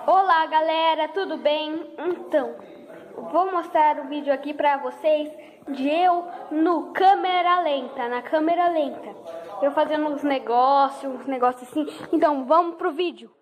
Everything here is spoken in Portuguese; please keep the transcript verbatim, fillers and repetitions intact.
Olá galera, tudo bem? Então, vou mostrar o vídeo aqui pra vocês de eu no câmera lenta, na câmera lenta. Eu fazendo uns negócios, uns negócios assim. Então, vamos pro vídeo.